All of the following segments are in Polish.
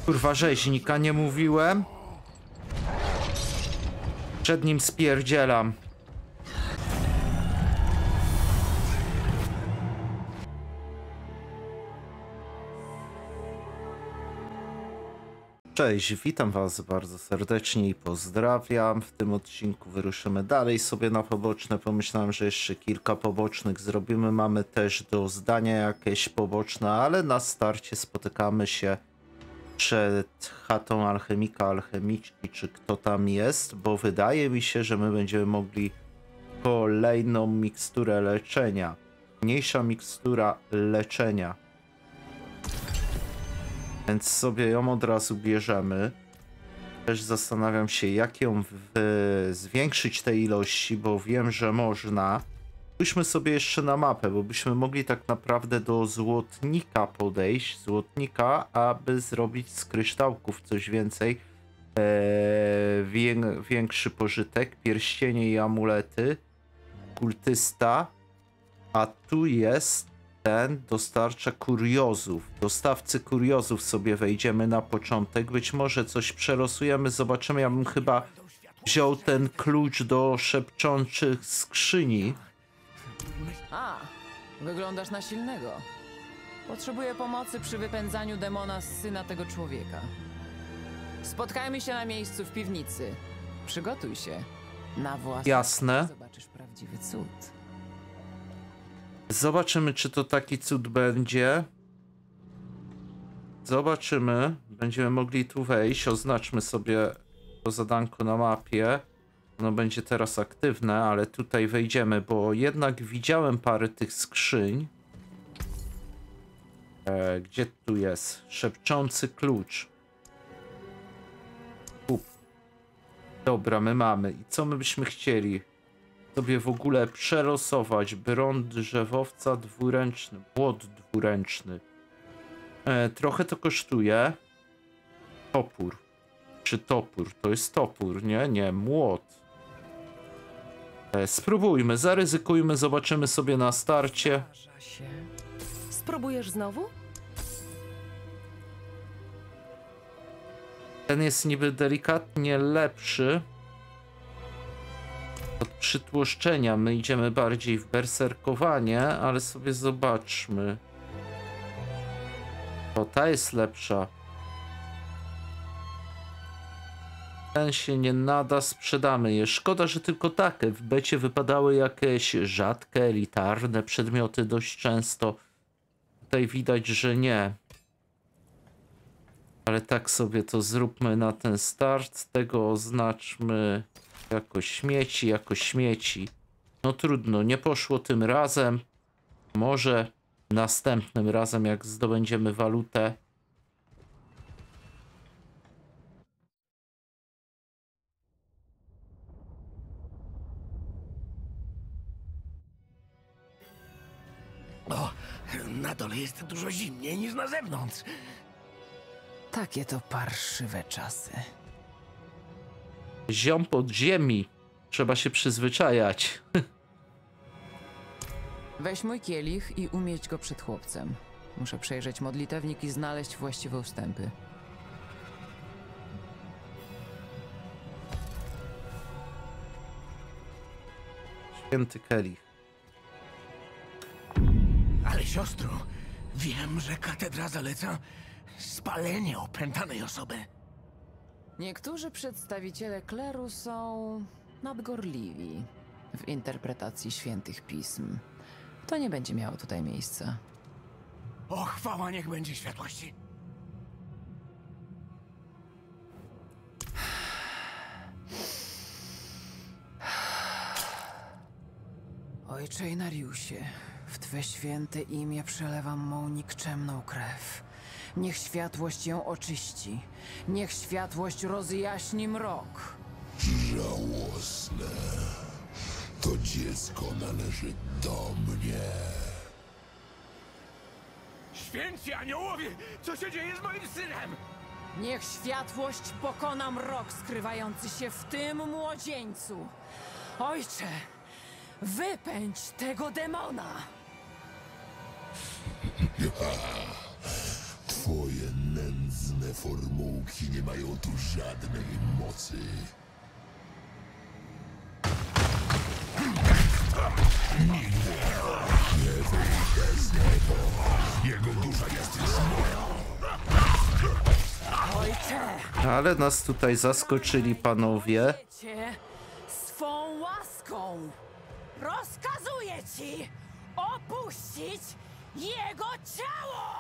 Kurwa, rzeźnika nie mówiłem. Przed nim spierdzielam. Cześć, witam was bardzo serdecznie i pozdrawiam. W tym odcinku wyruszymy dalej sobie na poboczne. Pomyślałem, że jeszcze kilka pobocznych zrobimy. Mamy też do zdania jakieś poboczne, ale na starcie spotykamy się przed chatą alchemika, alchemiczki, czy kto tam jest, bo wydaje mi się, że my będziemy mogli kolejną miksturę leczenia. Mniejsza mikstura leczenia. Więc sobie ją od razu bierzemy. Też zastanawiam się, jak ją zwiększyć tej ilości, bo wiem, że można. Spójrzmy sobie jeszcze na mapę, bo byśmy mogli tak naprawdę do złotnika podejść. Złotnika, aby zrobić z kryształków coś więcej. Większy pożytek. Pierścienie i amulety. Kultysta. A tu jest ten, dostarcza kuriozów. Dostawcy kuriozów sobie wejdziemy na początek. Być może coś przerosujemy, zobaczymy. Ja bym chyba wziął ten klucz do szepczących skrzyni. A, wyglądasz na silnego. Potrzebuję pomocy przy wypędzaniu demona z syna tego człowieka. Spotkajmy się na miejscu w piwnicy. Przygotuj się. Na własne Jasne. zobaczysz prawdziwy cud. Zobaczymy, czy to taki cud będzie. Zobaczymy. Będziemy mogli tu wejść. Oznaczmy sobie to zadanko na mapie. Ono będzie teraz aktywne, ale tutaj wejdziemy, bo jednak widziałem parę tych skrzyń. Gdzie tu jest? Szepczący klucz. Dobra, my mamy. I co my byśmy chcieli? Sobie w ogóle przelosować. Bron drzewowca dwuręczny. Młot dwuręczny. Trochę to kosztuje. Topór. Czy topór? To jest topór, nie? Nie, młot. Spróbujmy, zaryzykujmy, zobaczymy sobie na starcie. Spróbujesz znowu? Ten jest niby delikatnie lepszy od przytłoszczenia. My idziemy bardziej w berserkowanie, ale sobie zobaczmy. O, ta jest lepsza. Ten się nie nada, sprzedamy je. Szkoda, że tylko takie. W becie wypadały jakieś rzadkie, elitarne przedmioty dość często. Tutaj widać, że nie. Ale tak sobie to zróbmy na ten start. Tego oznaczmy jako śmieci, jako śmieci. No trudno, nie poszło tym razem. Może następnym razem, jak zdobędziemy walutę. O, na dole jest dużo zimniej niż na zewnątrz. Takie to parszywe czasy. Ziom pod ziemi. Trzeba się przyzwyczajać. Weź mój kielich i umieść go przed chłopcem. Muszę przejrzeć modlitewnik i znaleźć właściwe ustępy. Święty Kelich. Ale siostro, wiem, że katedra zaleca spalenie opętanej osoby. Niektórzy przedstawiciele kleru są nadgorliwi w interpretacji świętych pism. To nie będzie miało tutaj miejsca. O, chwała niech będzie światłości. Ojcze Inariusie, w Twe święte imię przelewam mą nikczemną krew. Niech światłość ją oczyści. Niech światłość rozjaśni mrok. Żałosne. To dziecko należy do mnie. Święci aniołowie, co się dzieje z moim synem? Niech światłość pokona mrok skrywający się w tym młodzieńcu. Ojcze, wypędź tego demona! Twoje nędzne formułki nie mają tu żadnej mocy. Nie wyjdę z niego. Jego dusza jest już moja. Ojcze! Ale nas tutaj zaskoczyli panowie. Cię swą łaską! Rozkazuję ci opuścić jego ciało!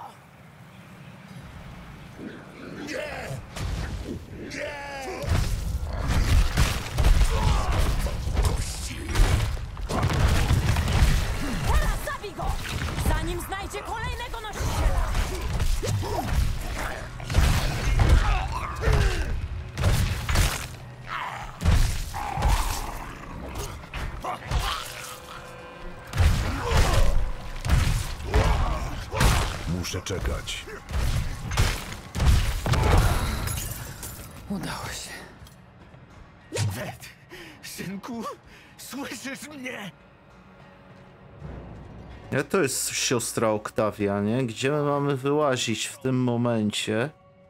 Teraz zabij go! Zanim znajdzie kolejnego nosiciela! Muszę czekać. Udało się. Wet, synku, słyszysz mnie? Nie, to jest siostra Oktawia, nie? Gdzie my mamy wyłazić w tym momencie?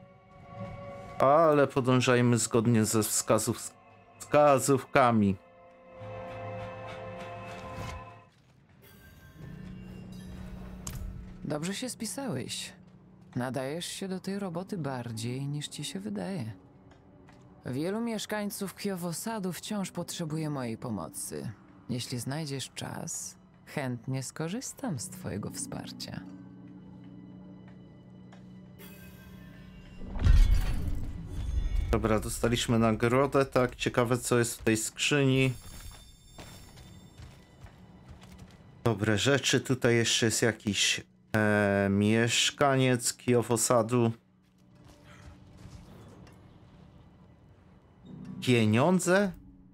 Ale podążajmy zgodnie ze wskazówkami. Dobrze się spisałeś. Nadajesz się do tej roboty bardziej niż ci się wydaje. Wielu mieszkańców Kjowosadu wciąż potrzebuje mojej pomocy. Jeśli znajdziesz czas, chętnie skorzystam z twojego wsparcia. Dobra, dostaliśmy nagrodę, tak. Ciekawe, co jest w tej skrzyni. Dobre rzeczy. Tutaj jeszcze jest jakiś mieszkaniec Kjowosadu. Pieniądze?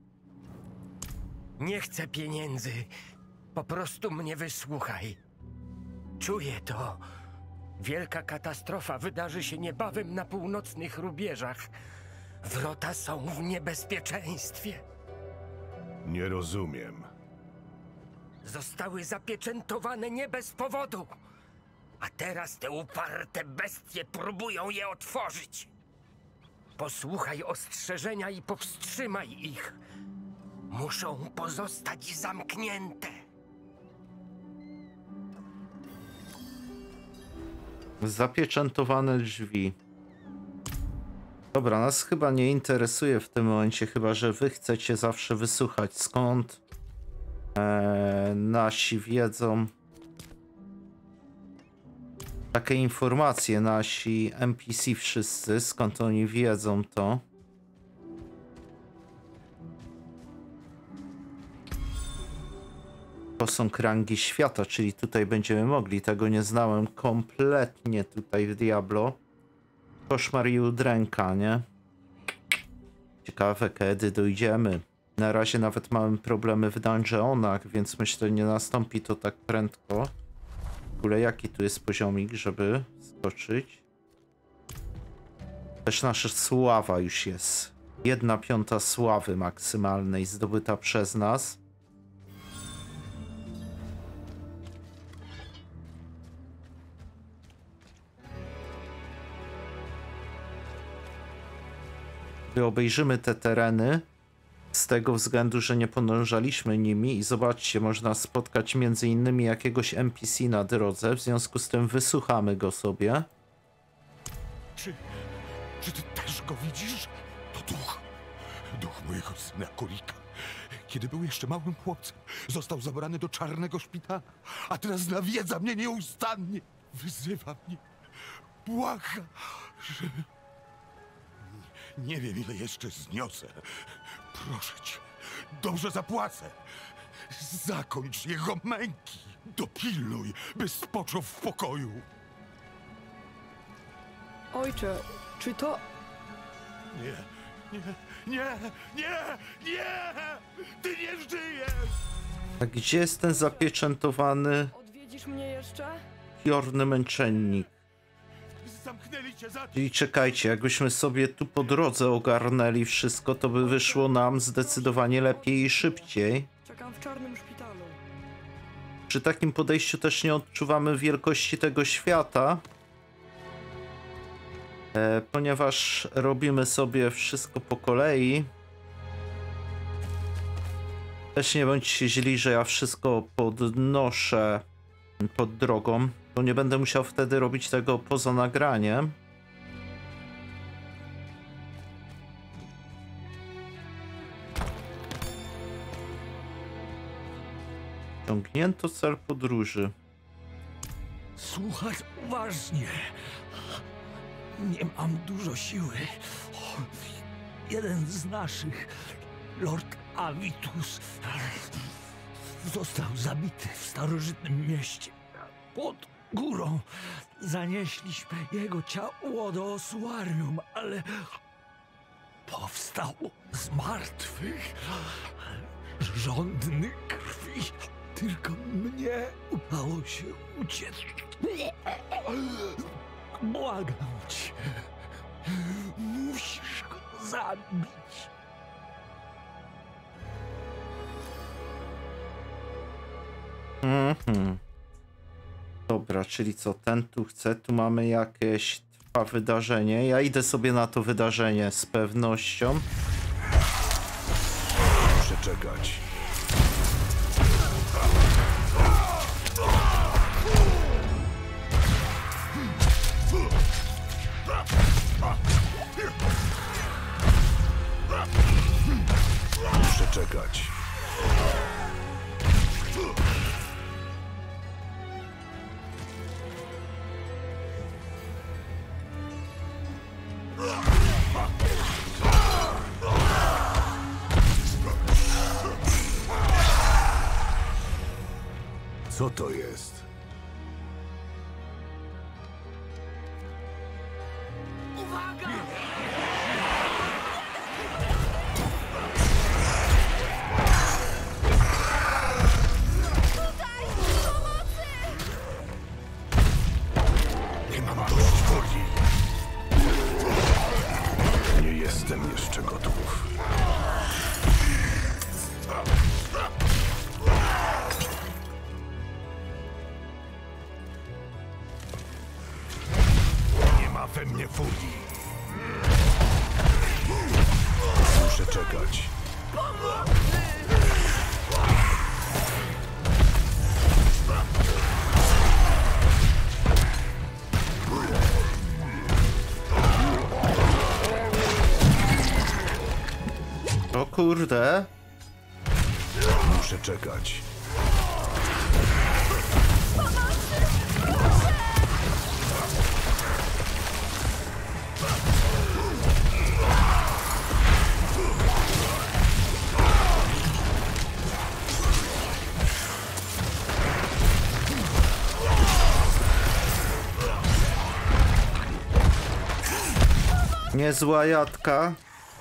Nie chcę pieniędzy. Po prostu mnie wysłuchaj. Czuję to. Wielka katastrofa wydarzy się niebawem na północnych rubieżach. Wrota są w niebezpieczeństwie. Nie rozumiem. Zostały zapieczętowane nie bez powodu. A teraz te uparte bestie próbują je otworzyć. Posłuchaj ostrzeżenia i powstrzymaj ich. Muszą pozostać zamknięte. Zapieczętowane drzwi. Dobra, nas chyba nie interesuje w tym momencie, chyba że wy chcecie zawsze wysłuchać, skąd nasi wiedzą takie informacje, nasi NPC wszyscy, skąd oni wiedzą to. To są kręgi świata, czyli tutaj będziemy mogli. Tego nie znałem kompletnie tutaj w Diablo. Koszmar i udręka, nie? Ciekawe, kiedy dojdziemy. Na razie nawet mamy problemy w dungeonach, więc myślę, nie nastąpi to tak prędko. W ogóle jaki tu jest poziomik, żeby skoczyć? Też nasza sława już jest. 1/5 sławy maksymalnej zdobyta przez nas. Gdy obejrzymy te tereny, z tego względu, że nie podążaliśmy nimi i zobaczcie, można spotkać między innymi jakiegoś NPC na drodze, w związku z tym wysłuchamy go sobie. Czy ty też go widzisz? To duch mojego syna Korika. Kiedy był jeszcze małym chłopcem, został zabrany do czarnego szpitala, a teraz nawiedza mnie nieustannie. Wyzywa mnie. Błaga, że... Nie wiem, ile jeszcze zniosę. Proszę cię, dobrze zapłacę. Zakończ jego męki. Dopilnuj, by spoczął w pokoju. Ojcze, czy to... Nie! Ty nie żyjesz! A gdzie jest ten zapieczętowany Odwiedzisz mnie jeszcze? piorny męczennik? Zamknęli cię za... Czyli czekajcie, jakbyśmy sobie tu po drodze ogarnęli wszystko, to by wyszło nam zdecydowanie lepiej i szybciej. Czekam w czarnym szpitalu. Przy takim podejściu też nie odczuwamy wielkości tego świata. Ponieważ robimy sobie wszystko po kolei, też nie bądźcie źli, że ja wszystko podnoszę pod drogą, bo nie będę musiał wtedy robić tego poza nagraniem. Osiągnięto cel podróży. Słuchaj uważnie. Nie mam dużo siły. Jeden z naszych, Lord Avitus, został zabity w starożytnym mieście. Pod górą zanieśliśmy jego ciało do ossuarium, ale powstał z martwych, żądny krwi. Tylko mnie udało się uciec. Błagam cię. Musisz go zabić. Dobra, czyli co, ten tu chce, tu mamy jakieś trwa wydarzenie. Ja idę sobie na to wydarzenie z pewnością. Muszę czekać. Muszę czekać. Co to jest? Nie mam dość woli. Nie jestem jeszcze gotów. Nie ma we mnie furii. Muszę czekać. O kurde. Muszę czekać. Niezła jadka.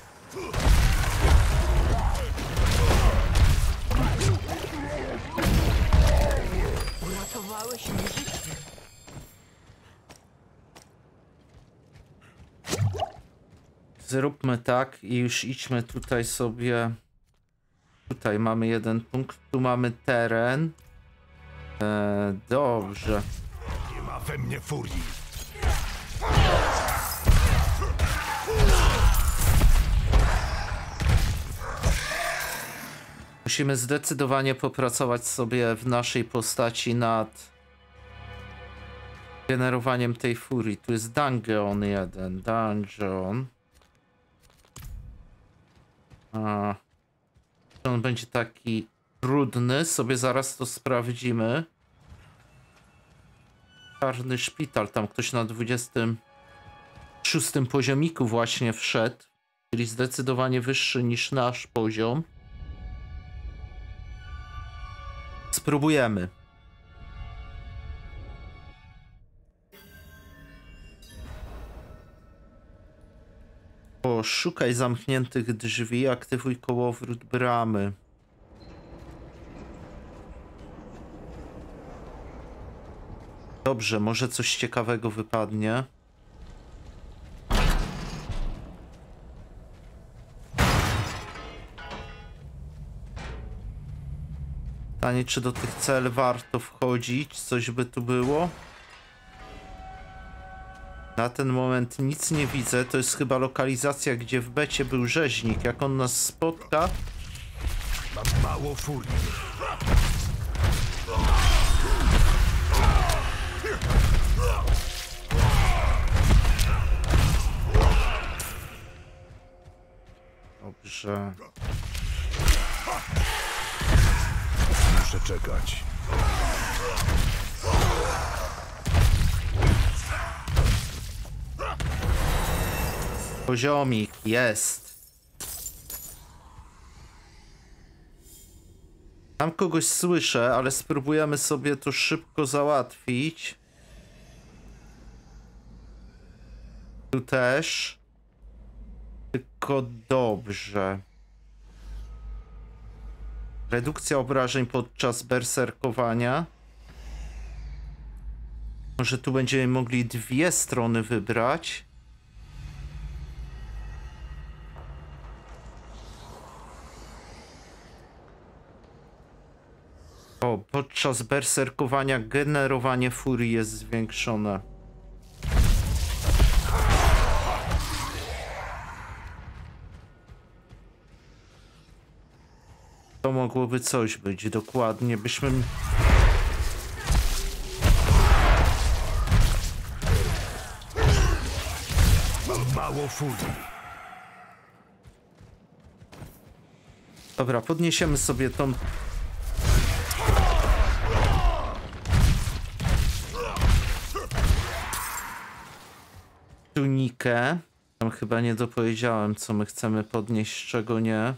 Uratowałeś mi życie. Zróbmy tak i już idźmy tutaj sobie. Tutaj mamy jeden punkt, tu mamy teren. Dobrze. Nie ma we mnie furii. Musimy zdecydowanie popracować sobie w naszej postaci nad generowaniem tej furii. Tu jest dungeon jeden. Dungeon. On będzie taki trudny. Sobie zaraz to sprawdzimy. Czarny szpital. Tam ktoś na 26 poziomiku właśnie wszedł. Czyli zdecydowanie wyższy niż nasz poziom. Spróbujemy. Szukaj zamkniętych drzwi, aktywuj kołowrót bramy. Dobrze, może coś ciekawego wypadnie. Pytanie, czy do tych cel warto wchodzić? Coś by tu było? Na ten moment nic nie widzę. To jest chyba lokalizacja, gdzie w becie był rzeźnik. Jak on nas spotka... Mam mało furii. Dobrze. Muszę czekać. Poziomik jest. Tam kogoś słyszę, ale spróbujemy sobie to szybko załatwić. Tu też. Tylko dobrze. Redukcja obrażeń podczas berserkowania. Może tu będziemy mogli dwie strony wybrać. O, podczas berserkowania generowanie furii jest zwiększone. To mogłoby coś być, dokładnie. Byśmy... Mam mało furii. Dobra, podniesiemy sobie tą... tunikę. Tam chyba nie dopowiedziałem, co my chcemy podnieść, czego nie.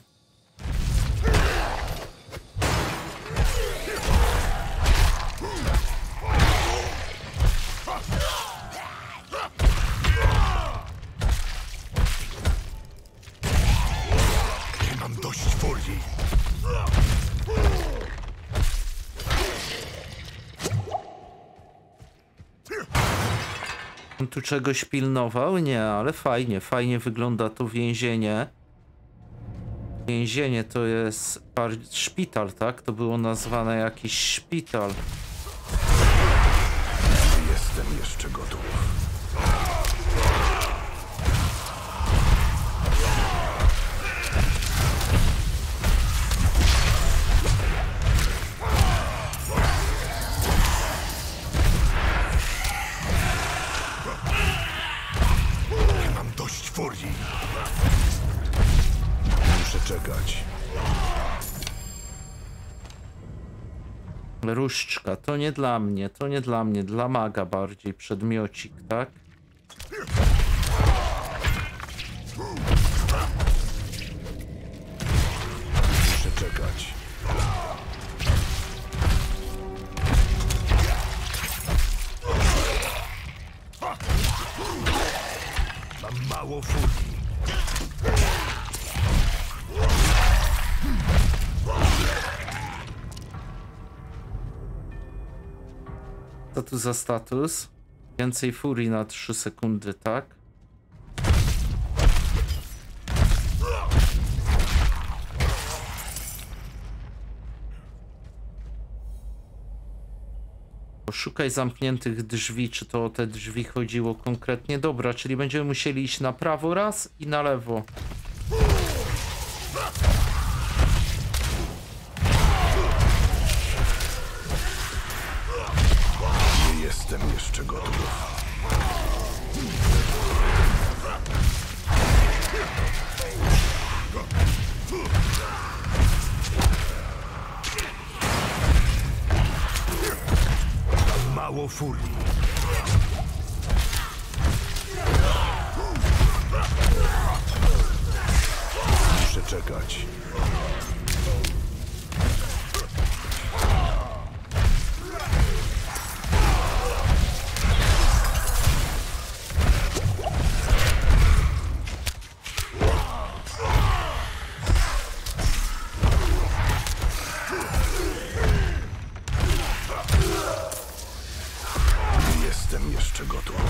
Mam dość furii. On tu czegoś pilnował? Nie, ale fajnie, fajnie wygląda to więzienie. Więzienie to jest szpital, tak? To było nazwane jakiś szpital. Jestem jeszcze gotów. Mam dość furii. Muszę czekać. Różdżka, to nie dla mnie, to nie dla mnie, dla maga bardziej, przedmiocik, tak? Muszę czekać. Mam mało furii. Co tu za status? Więcej furii na 3 sekundy, tak? Poszukaj zamkniętych drzwi, czy to o te drzwi chodziło konkretnie? Dobra, czyli będziemy musieli iść na prawo raz i na lewo. Nie jestem jeszcze gotów. Mam mało furii. Muszę czekać. Nie jestem jeszcze gotów.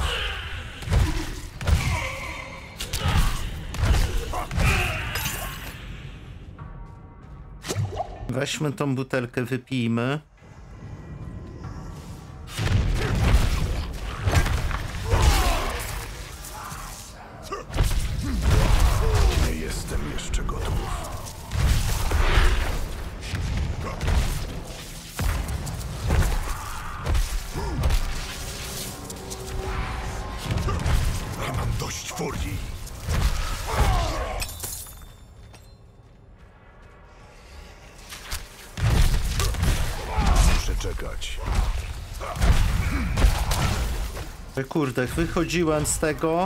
Weźmy tą butelkę, wypijmy. jestem jeszcze gotów. Mam dość furii. Muszę czekać. Kurde, wychodziłem z tego.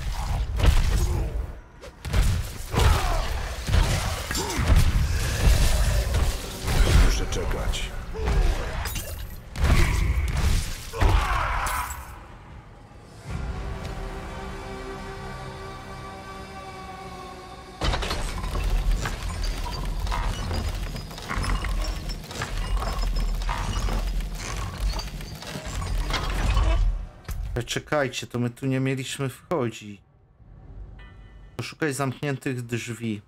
Muszę czekać. Czekajcie, to my tu nie mieliśmy wchodzić. Poszukaj zamkniętych drzwi.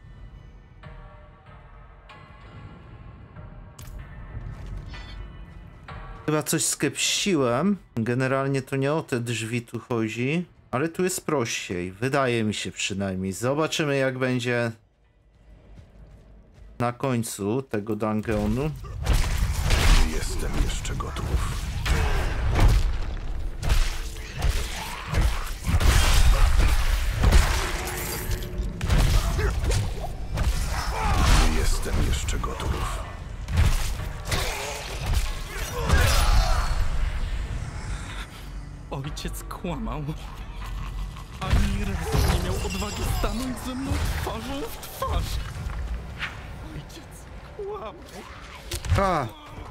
Chyba coś skepsiłem. Generalnie to nie o te drzwi tu chodzi, ale tu jest prościej. Wydaje mi się przynajmniej. Zobaczymy, jak będzie na końcu tego dungeonu. Nie jestem jeszcze gotów. Nie jestem jeszcze gotów. Ojciec kłamał. Ani razu nie miał odwagi stanąć ze mną twarzą w twarz. Ojciec kłamał. Ha!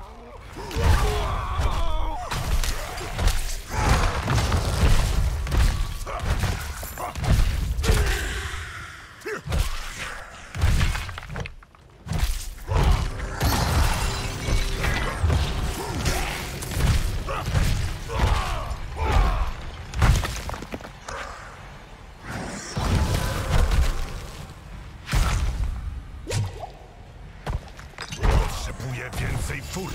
Potrzebuję więcej furii.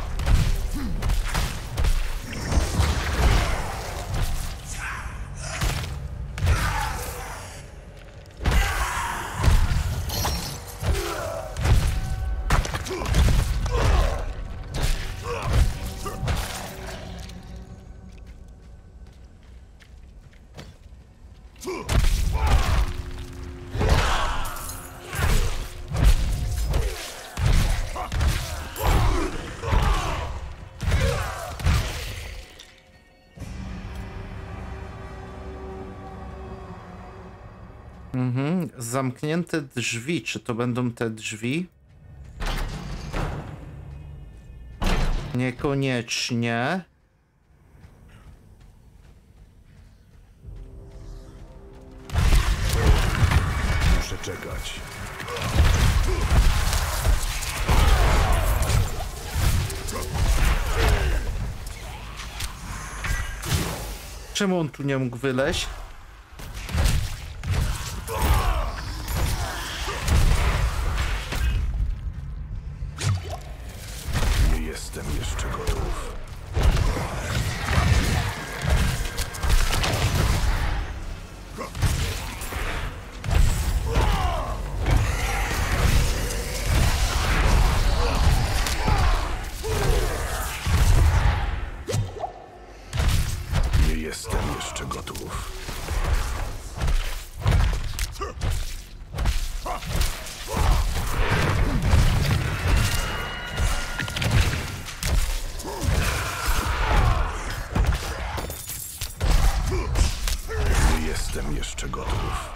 Zamknięte drzwi. Czy to będą te drzwi? Niekoniecznie. Muszę czekać. Czemu on tu nie mógł wyleźć? Nie jestem jeszcze gotów. Nie jestem jeszcze gotów. Nie jestem jeszcze gotów.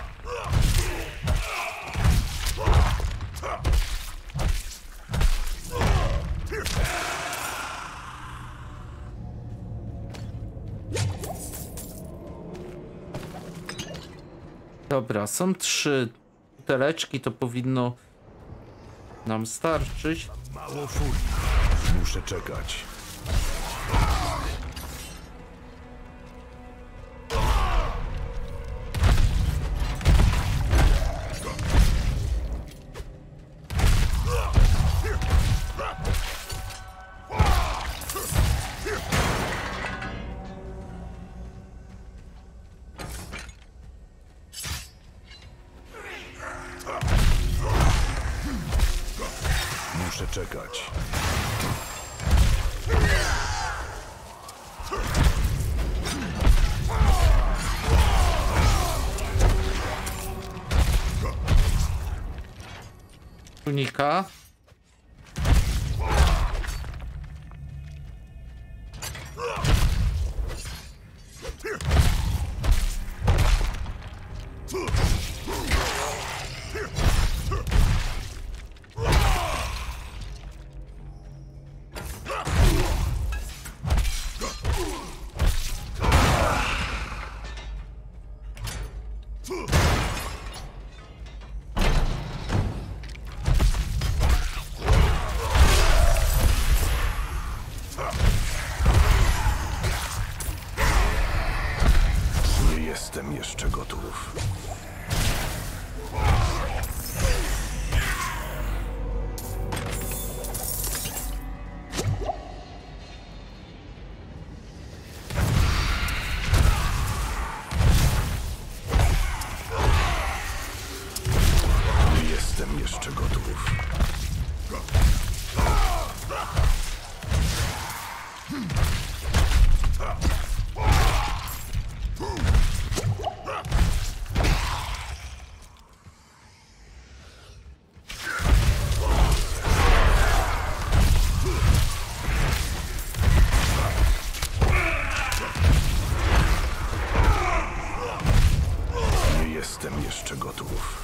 Dobra, są 3 buteleczki, to powinno nam starczyć. Mało furii. Muszę czekać. Muszę czekać. Tunika. Nie jestem jeszcze gotów. Nie jestem jeszcze gotów. Nie jestem jeszcze gotów.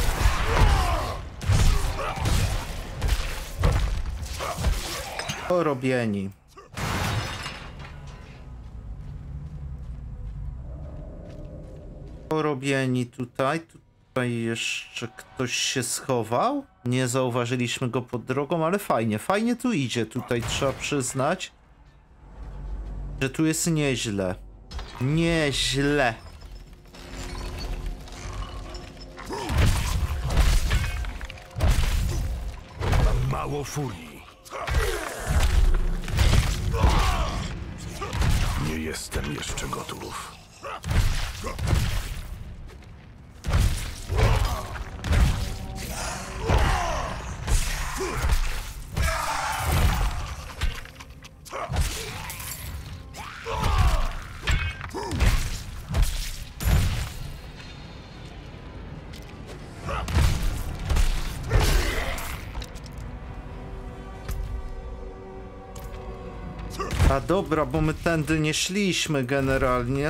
Porobieni. Porobieni tutaj. Tutaj jeszcze ktoś się schował. Nie zauważyliśmy go pod drogą, ale fajnie. Fajnie tu idzie. Tutaj trzeba przyznać, że tu jest nieźle. Nieźle. Mało furii. Nie jestem jeszcze gotów. A dobra, bo my tędy nie szliśmy generalnie.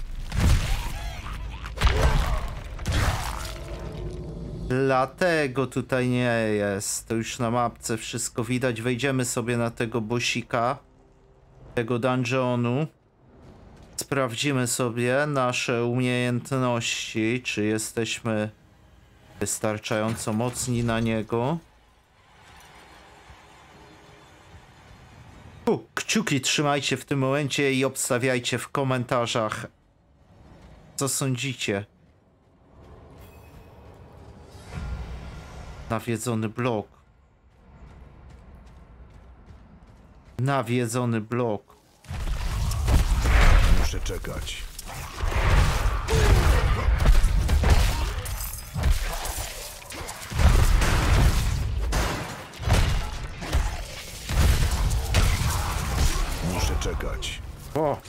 Dlatego tutaj nie jest. To już na mapce wszystko widać. Wejdziemy sobie na tego bossika, tego dungeonu. Sprawdzimy sobie nasze umiejętności, czy jesteśmy wystarczająco mocni na niego. Kciuki trzymajcie w tym momencie i obstawiajcie w komentarzach, co sądzicie. Nawiedzony blok. Nawiedzony blok. Muszę czekać. Muszę czekać. O!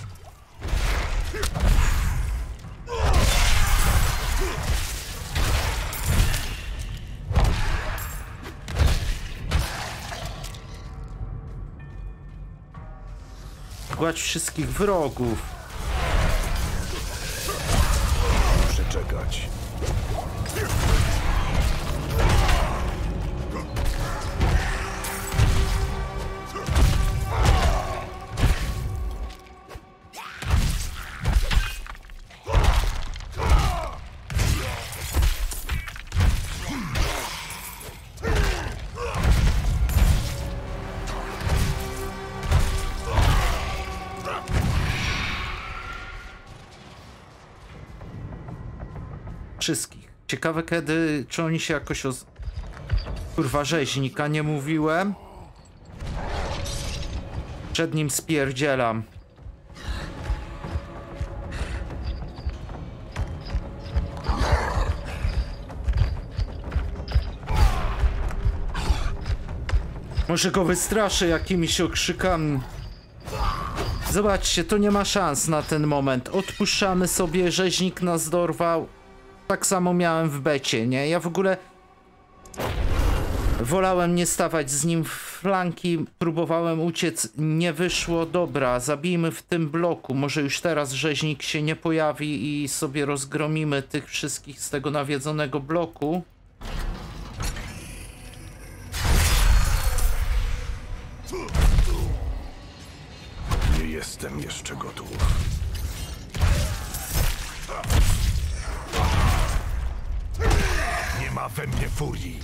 Gładź wszystkich wrogów. Muszę czekać. Wszystkich. Ciekawe kiedy, czy oni się jakoś Kurwa, rzeźnika nie mówiłem. Przed nim spierdzielam. Może go wystraszę jakimiś okrzykami. Zobaczcie, to nie ma szans na ten moment. Odpuszczamy sobie, rzeźnik nas dorwał. Tak samo miałem w becie, nie? Ja w ogóle wolałem nie stawać z nim w flanki, próbowałem uciec, nie wyszło. Dobra, zabijmy w tym bloku. Może już teraz rzeźnik się nie pojawi i sobie rozgromimy tych wszystkich z tego nawiedzonego bloku. Nie jestem jeszcze gotów. Nie ma we mnie furii.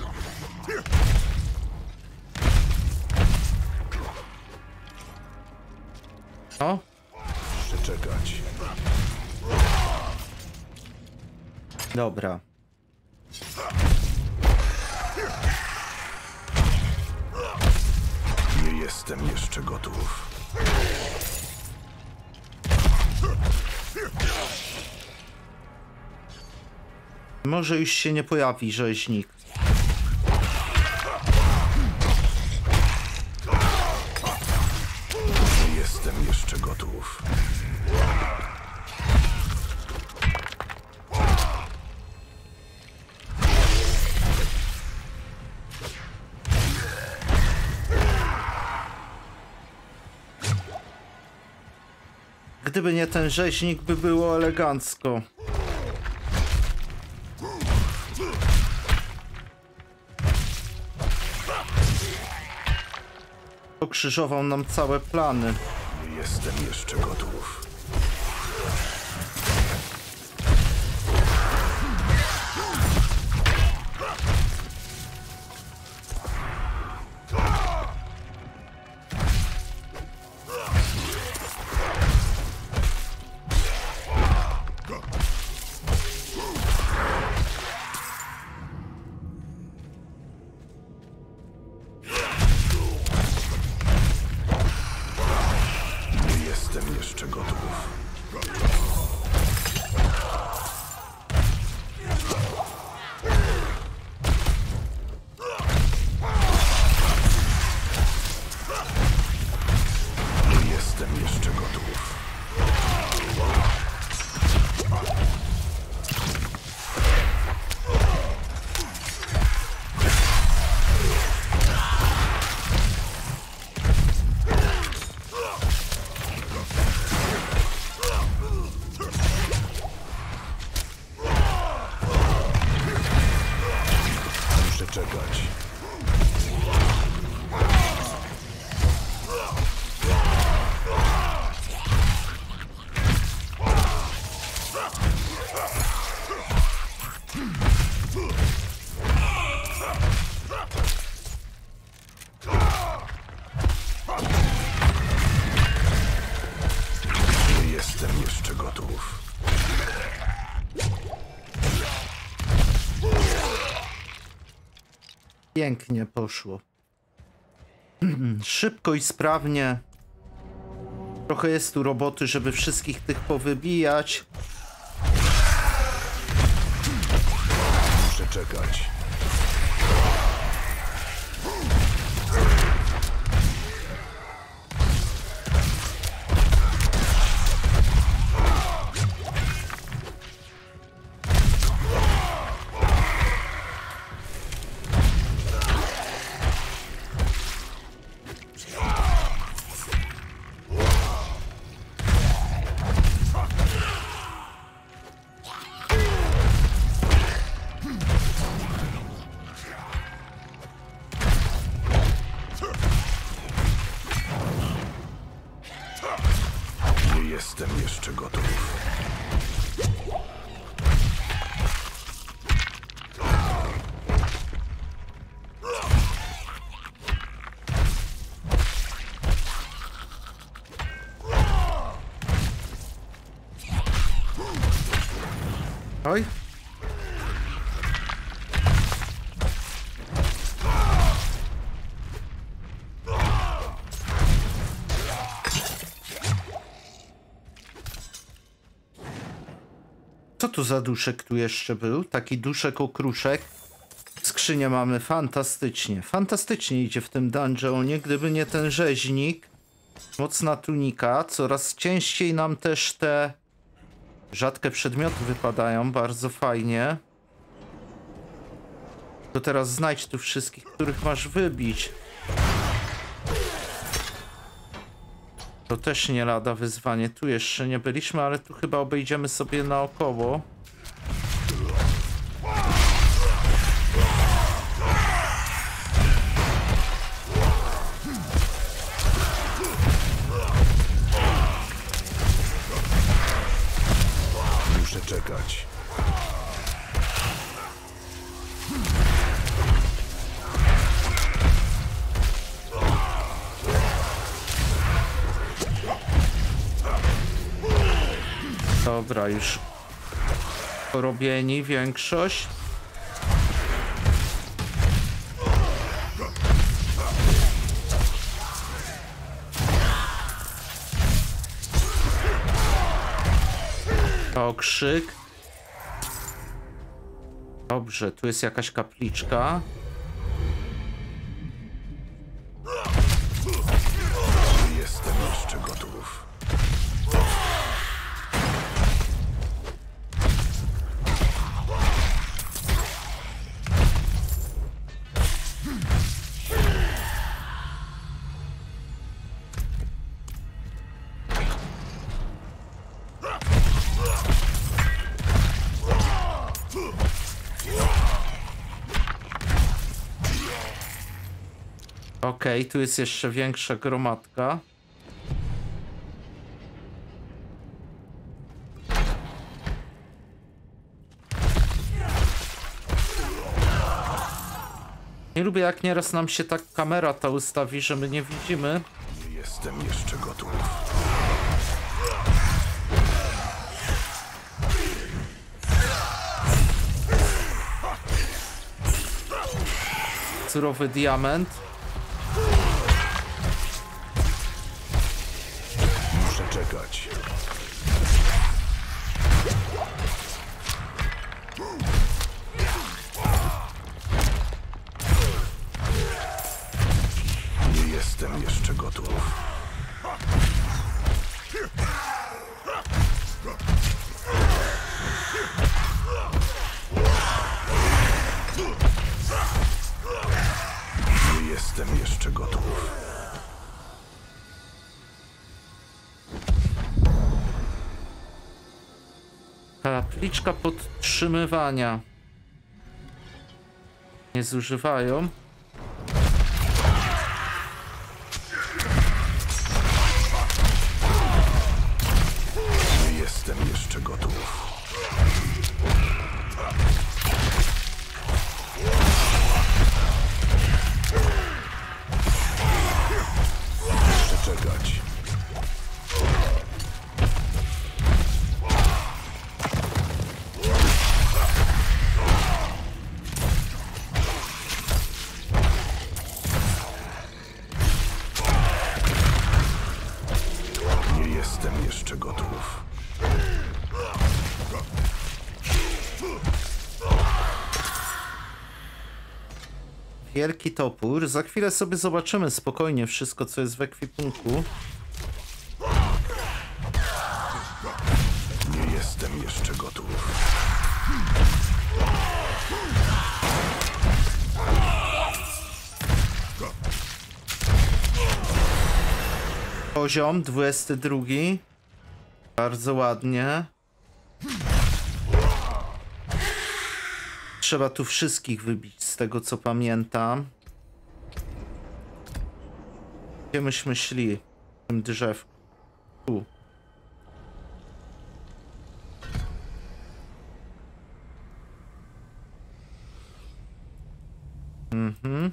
O, Przeczekać. dobra. Nie jestem jeszcze gotów. Może już się nie pojawi rzeźnik. Nie jestem jeszcze gotów. Gdyby nie ten rzeźnik, by było elegancko. Pokrzyżował nam całe plany. Nie jestem jeszcze gotów. Nie jestem jeszcze gotów. Nie jestem jeszcze gotów. Muszę czekać. Nie jestem jeszcze gotów. Pięknie poszło. Szybko i sprawnie. Trochę jest tu roboty, żeby wszystkich tych powybijać. Muszę czekać. Nie jestem jeszcze gotów. Oj. Co tu za duszek tu jeszcze był? Taki duszek okruszek. skrzynię mamy, fantastycznie. Fantastycznie idzie w tym dungeonie, gdyby nie ten rzeźnik. Mocna tunika, coraz częściej nam też te rzadkie przedmioty wypadają, bardzo fajnie. To teraz znajdź tu wszystkich, których masz wybić. To też nie lada wyzwanie, tu jeszcze nie byliśmy, ale tu chyba obejdziemy sobie naokoło. Muszę czekać. Dobra, już porobieni większość. Okrzyk. Dobrze, tu jest jakaś kapliczka. Nie jestem jeszcze gotów. Okej, tu jest jeszcze większa gromadka. Nie lubię, jak nieraz nam się tak kamera ta ustawi, że my nie widzimy. Nie jestem jeszcze gotów. Surowy diament. Muszę czekać. Nie jestem jeszcze gotów. Nie jestem jeszcze gotów. Kapliczka podtrzymywania. Nie zużywają. Nie jestem jeszcze gotów. Muszę czekać. Nie jestem jeszcze gotów. Wielki topór. Za chwilę sobie zobaczymy spokojnie wszystko, co jest w ekwipunku. Nie jestem jeszcze gotów. Poziom 22. Bardzo ładnie. Trzeba tu wszystkich wybić, z tego co pamiętam. Gdzie myśmy szli? W tym drzewku. Tu. Mhm.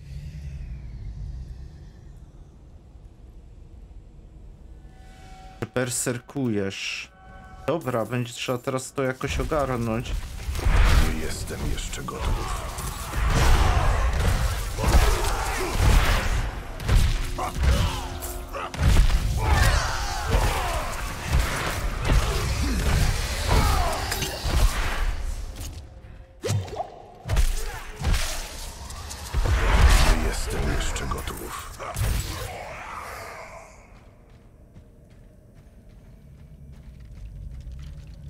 Berserkujesz. Dobra, będzie trzeba teraz to jakoś ogarnąć. Nie jestem jeszcze gotów.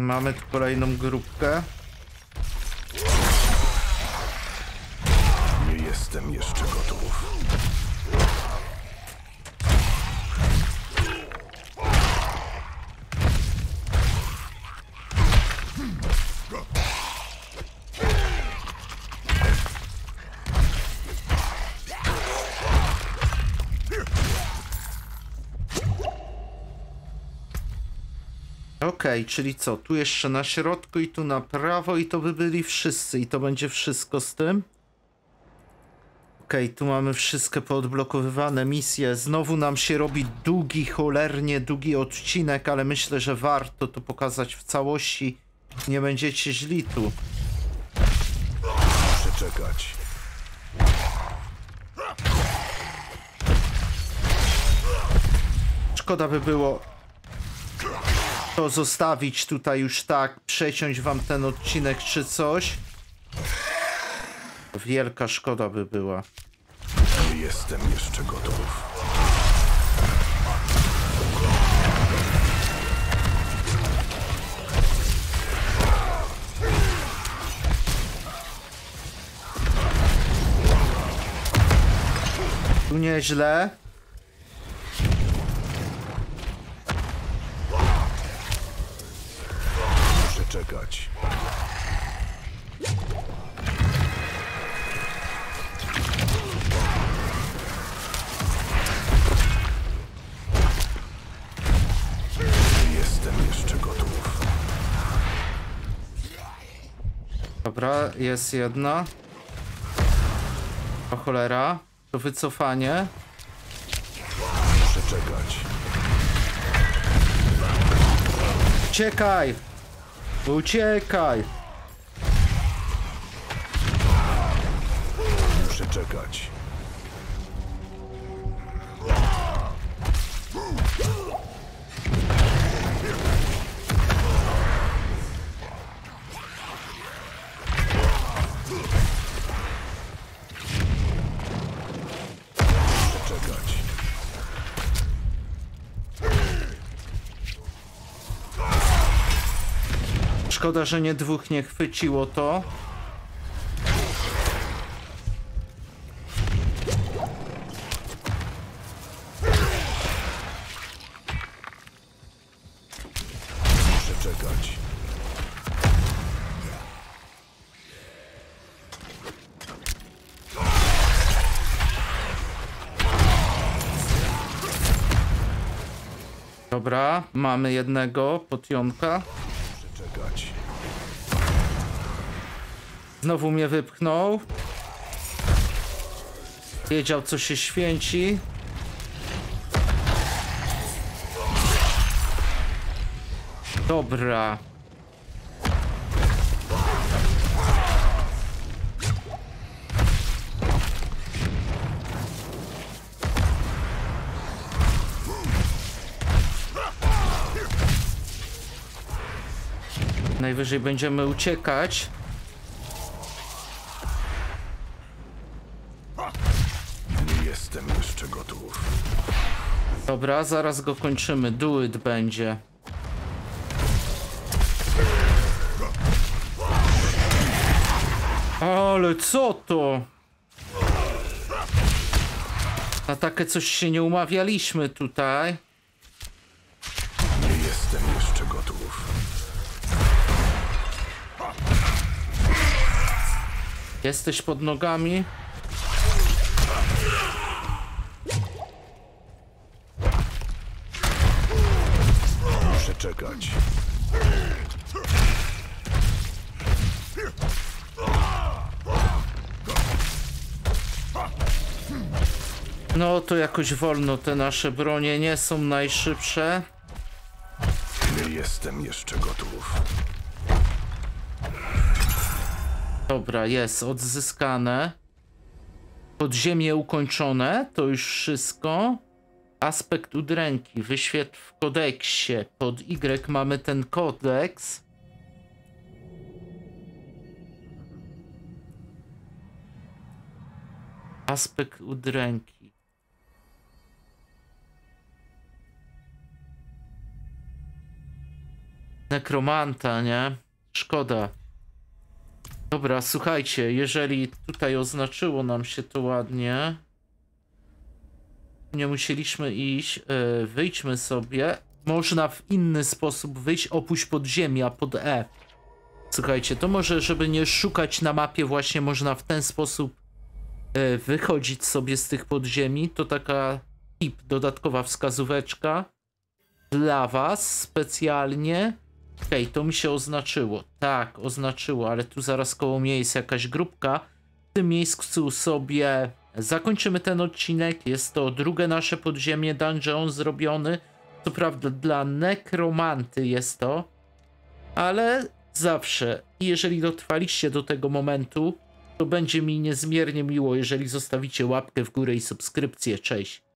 mamy tu kolejną grupkę. Nie jestem jeszcze gotów. Okej, czyli co? Tu jeszcze na środku i tu na prawo i to by byli wszyscy i to będzie wszystko z tym. Okej, tu mamy wszystkie poodblokowywane misje. Znowu nam się robi długi, cholernie długi odcinek, ale myślę, że warto to pokazać w całości. Nie będziecie źli tu. Muszę czekać. Szkoda by było to zostawić tutaj już tak, przeciąć wam ten odcinek czy coś. Wielka szkoda by była. Nie jestem jeszcze gotów. Tu nieźle. Muszę czekać. Nie jestem jeszcze gotów. Dobra, jest jedna. O cholera. To wycofanie. Muszę czekać. Uciekaj! Uciekaj! Muszę czekać. Muszę czekać. Szkoda, że nie dwóch nie chwyciło to. Muszę czekać. Dobra, mamy jednego potionka. Muszę czekać. Znowu mnie wypchnął. Wiedział, co się święci. Dobra. Najwyżej będziemy uciekać. Nie jestem jeszcze gotów. Dobra, zaraz go kończymy. Do it będzie. Ale co to? Na takie coś się nie umawialiśmy tutaj. Nie jestem jeszcze gotów. Jesteś pod nogami? Muszę czekać. No to jakoś wolno, te nasze bronie nie są najszybsze. Nie jestem jeszcze gotów. Dobra, jest odzyskane. Podziemie ukończone, to już wszystko. Aspekt udręki, wyświetl w kodeksie. Pod Y mamy ten kodeks. Aspekt udręki. Nekromanta, nie? Szkoda. Dobra, słuchajcie, jeżeli tutaj oznaczyło nam się to ładnie, nie musieliśmy iść, wyjdźmy sobie. Można w inny sposób wyjść, opuść podziemia pod E. Słuchajcie, to może, żeby nie szukać na mapie, właśnie można w ten sposób wychodzić sobie z tych podziemi. To taka tip, dodatkowa wskazóweczka dla was specjalnie. Okej, to mi się oznaczyło. Tak, oznaczyło, ale tu zaraz koło mnie jest jakaś grupka. W tym miejscu sobie zakończymy ten odcinek. Jest to drugie nasze podziemie dungeon zrobiony. Co prawda dla nekromanty jest to, ale zawsze, jeżeli dotrwaliście do tego momentu, to będzie mi niezmiernie miło, jeżeli zostawicie łapkę w górę i subskrypcję. Cześć!